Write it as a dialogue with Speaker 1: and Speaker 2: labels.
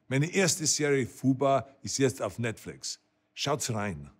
Speaker 1: Meine erste Serie Fuba ist jetzt auf Netflix. Schaut's rein.